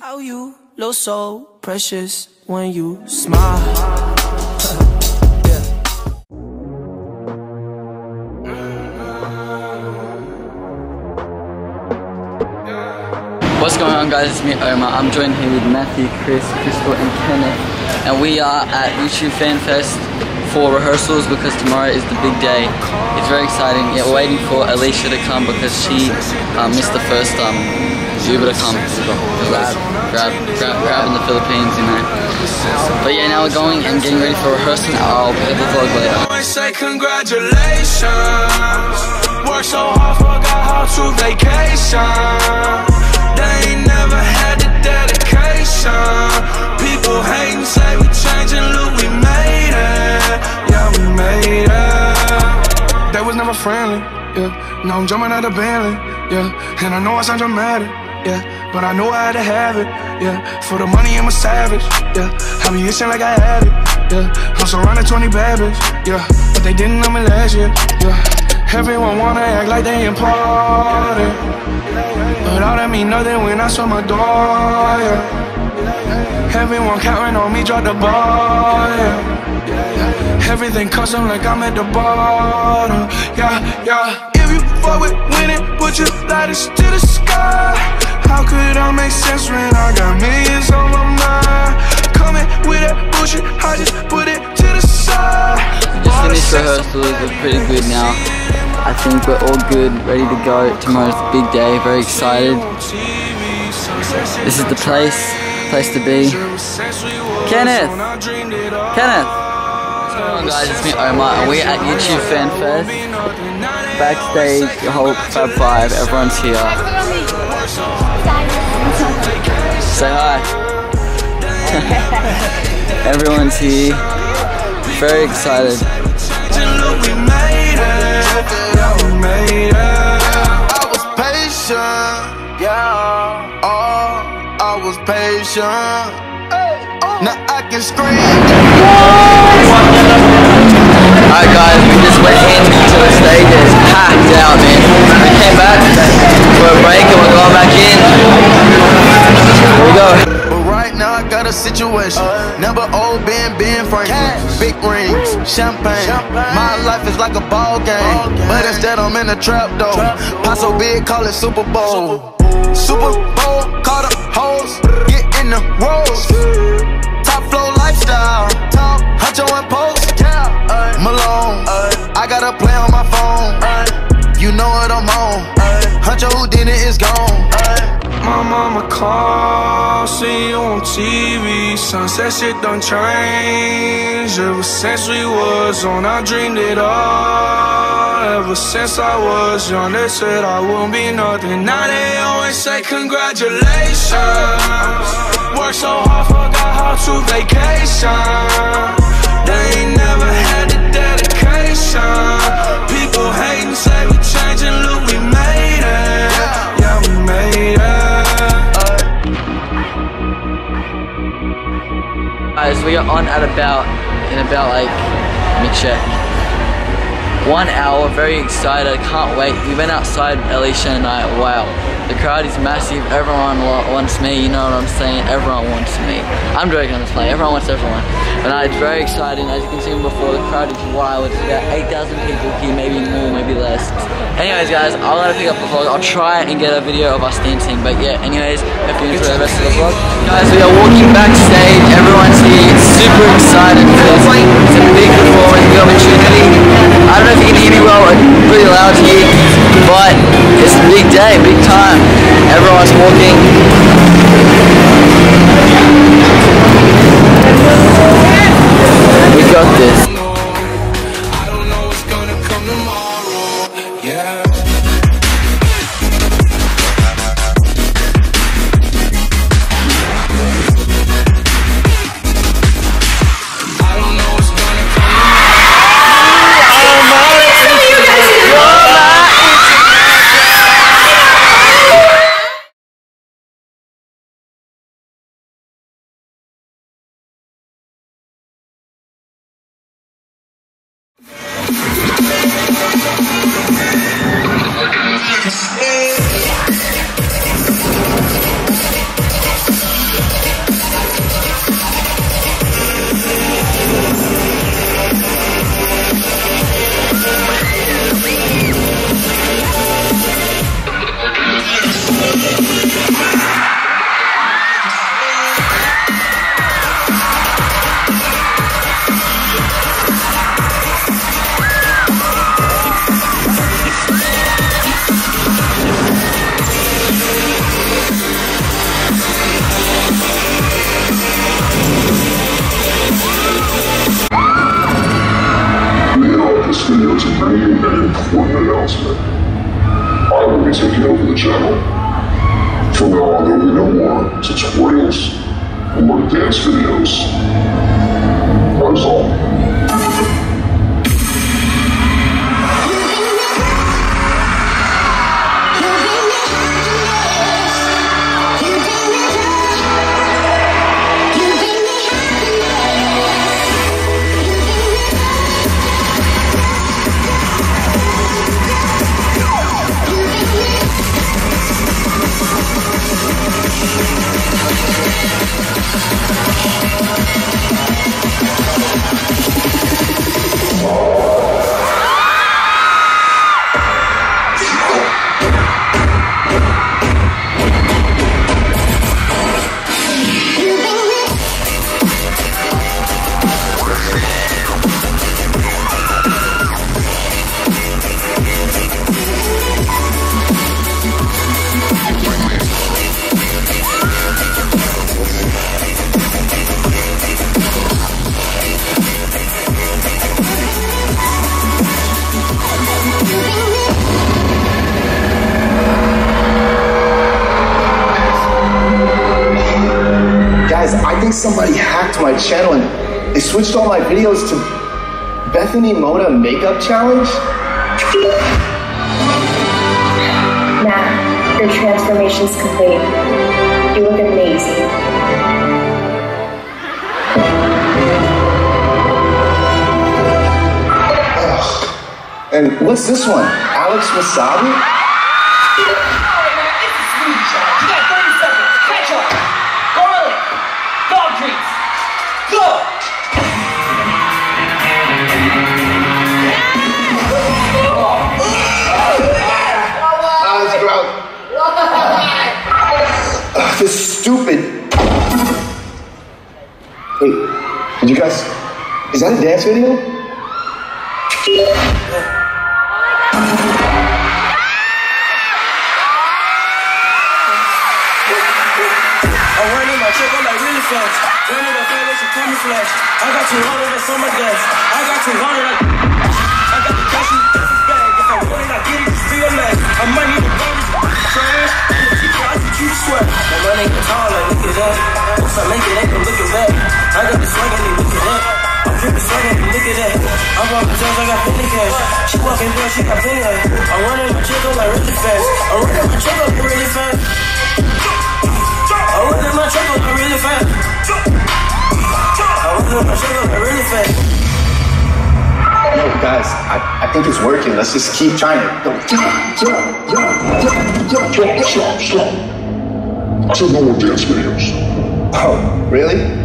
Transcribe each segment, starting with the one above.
How you look so precious when you smile. What's going on, guys? It's me, Omar. I'm joined here with Matthew, Chris, Crystal and Kenneth, and we are at YouTube Fan Fest for rehearsals because tomorrow is the big day. It's very exciting. Yeah, we're waiting for Alicia to come because she missed the first Uber to come. Grab in the Philippines, you know. But yeah, now we're going and getting ready for rehearsal. I'll put the vlog later. I say congratulations. Work so hard, forgot how to vacation. They ain't never had the dedication. People hate and say we changing, look, we made it. Yeah, we made it. They was never friendly, yeah. Now I'm jumping out of Bentley, yeah. And I know I sound dramatic, yeah, but I know I had to have it, yeah. For the money, I'm a savage, yeah. I be itching like I had it, yeah. I'm surrounded 20 bad bitch, yeah. But they didn't know me last year, yeah. Everyone wanna act like they important, but all that mean nothing when I saw my door, yeah. Everyone counting on me, drop the ball, yeah. Everything custom like I'm at the bottom, yeah, yeah. If you fuck with winning, put your lighters to the sky. How could I make sense when I got millions on my mind? Coming with that bullshit, I just put it to the side. Just finished rehearsals, we're pretty good now. I think we're all good, ready to go. Tomorrow's a big day, very excited. This is the place to be. Kenneth! Kenneth! What's going on, guys? It's me, Omar, and we're at YouTube Fan Fest. Backstage, the whole Fab Five, everyone's here. Say hi. Everyone's here. Very excited. I was patient, yeah. Oh, I was patient. Now I can scream. Alright, guys, we just went into the stage. It's packed out, man. We came back for a break and we're going back in. Here we go. But right now I got a situation. Never old Ben Franklin. Big rings, champagne. My life is like a ball game, but instead I'm in a trap though. Pot so big, call it Super Bowl. Super Bowl, call the hoes, get in the rolls. Top flow lifestyle, Huncho and Post, Malone. I got a play on my phone. You know what I'm on. Huncho Houdini is gone. My mama called, see you on TV. Sunset shit done changed. Ever since we was on, I dreamed it all. Ever since I was young, they said I wouldn't be nothing. Now they always say congratulations. Work so hard, forgot how to vacation. They ain't never had the dedication. People hate and say we changing, look, we made it. Yeah, we made it. Guys, we are on at about like, let me check, 1 hour. Very excited, I can't wait. We went outside, Alicia and I, wow. The crowd is massive, everyone wants me, you know what I'm saying? Everyone wants me. I'm joking on this play, everyone wants everyone. But no, it's very exciting. As you can see before, the crowd is wild. It's about 8,000 people here, maybe more, maybe less. Anyways, guys, I'll let pick up the vlog. I'll try and get a video of us dancing. But yeah, anyways, hope you enjoy the rest of the vlog. Guys, we are walking backstage. Everyone's here, super excited because it's a big performance, big opportunity. I don't know if you can hear me well, it's pretty loud here. But it's a big day, big time. Everyone's walking. We got this. I don't know what's gonna come tomorrow. Yeah. I don't know what's gonna come to bring you an important announcement. I will be taking over the channel. From now on, there will be no more tutorials or dance videos. That is all. I think somebody hacked my channel and they switched all my videos to Bethany Mota Makeup Challenge. Matt, your transformation's complete. You look amazing. And what's this one? Alex Wasabi? This is stupid. Wait, did you guys... Is that a dance video? I'm running my check, I'm like really fast. Running the fan with some camouflage. I got 200 on summer gas. I got 200 I got the cash in the bag. If I want it, I get it, just feel mad. I might need to run this trash. I see you sweat. My money get tall, like look at that. Once I make it, they can look at that. I got the swag, and look at that. I'm dripping swag, and look at that. I'm walking jobs, I got plenty cash. She walking down, she got plenty cash. I'm running my check up like really fast. I'm running my check up really fast. I'm running my check up really fast. I'm running my check up really fast. No, guys, I think it's working. Let's just keep trying it. Go. So no more dance videos. Oh, really?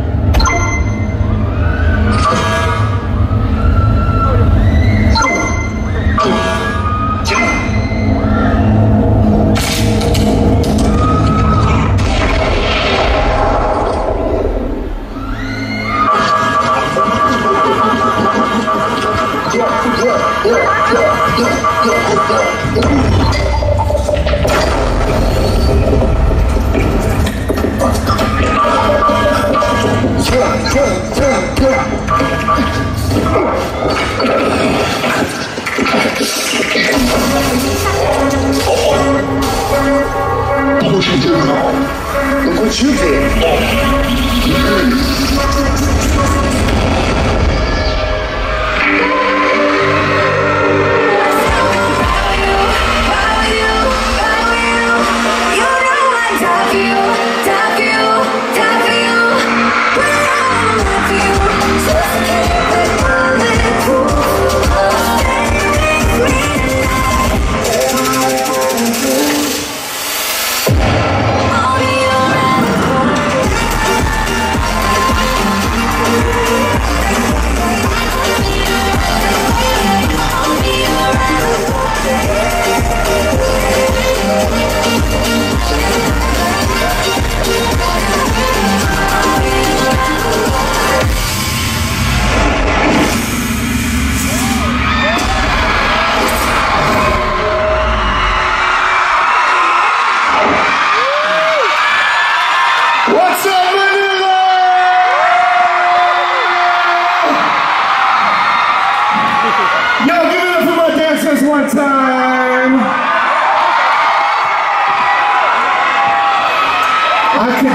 What you did now? Look what you did.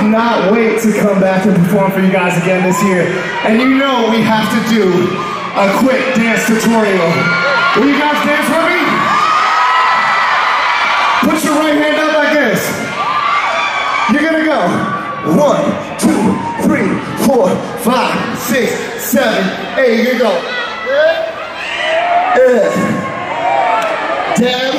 cannot wait to come back and perform for you guys again this year. And you know we have to do a quick dance tutorial. Will you guys dance with me? Put your right hand up like this. You're gonna go 1, 2, 3, 4, 5, 6, 7, 8. Here you go. Dab,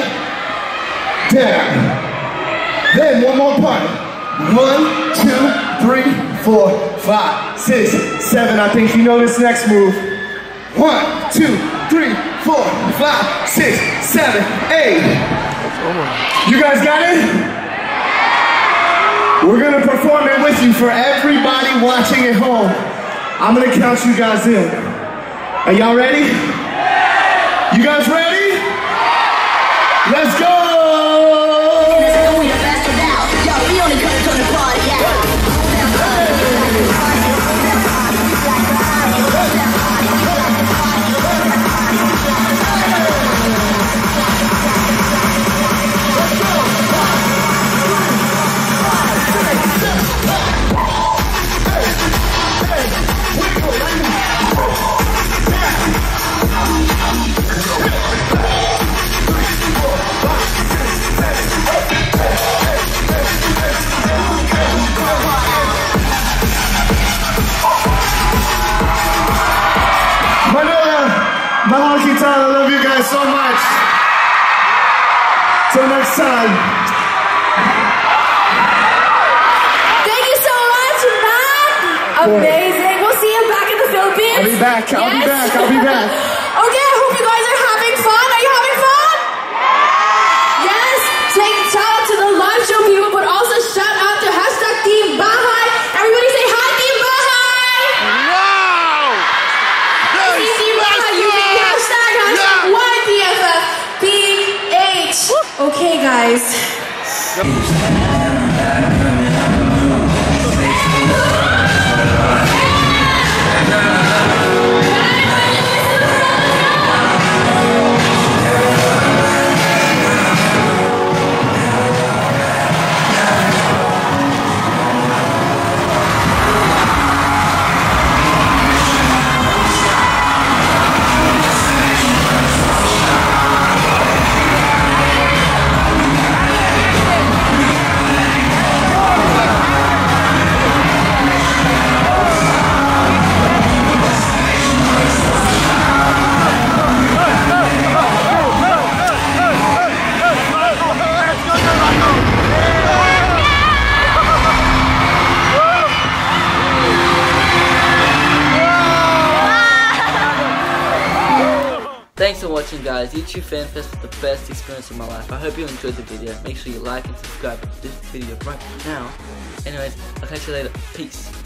dab. Then one more part. 1, 2, 3, 4, 5, 6, 7. I think you know this next move. 1, 2, 3, 4, 5, 6, 7, 8. You guys got it? We're gonna perform it with you for everybody watching at home. I'm gonna count you guys in. Are y'all ready? You guys ready? Let's go! I love you guys so much. Till next time. Thank you so much, Matt. Amazing. We'll see you back in the Philippines. I'll be back. I'll be back. I'll be back. Okay, I hope you guys are having fun. Are you having fun? Yes. Take shout out to the live show people, but also shout out to #Team Bahay. Everybody say hi, Team Bahay. Wow! Team Bahay using #YTFFPH. Okay, guys. Thanks for watching, guys. YouTube Fan Fest was the best experience of my life. I hope you enjoyed the video. Make sure you like and subscribe to this video right now. Anyways, I'll catch you later. Peace.